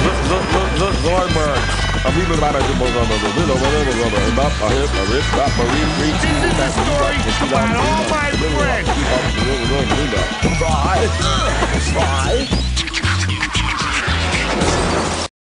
Look, Zoidberg. People about a This is the story about all my friends.